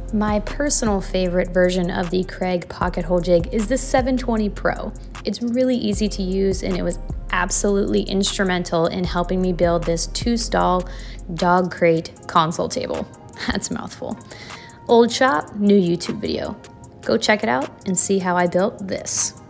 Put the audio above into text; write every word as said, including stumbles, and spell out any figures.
My personal favorite version of the Kreg pocket hole jig is the seven twenty Pro. It's really easy to use and it was absolutely instrumental in helping me build this two-stall dog crate console table. That's a mouthful. Old shop, new YouTube video. Go check it out and see how I built this.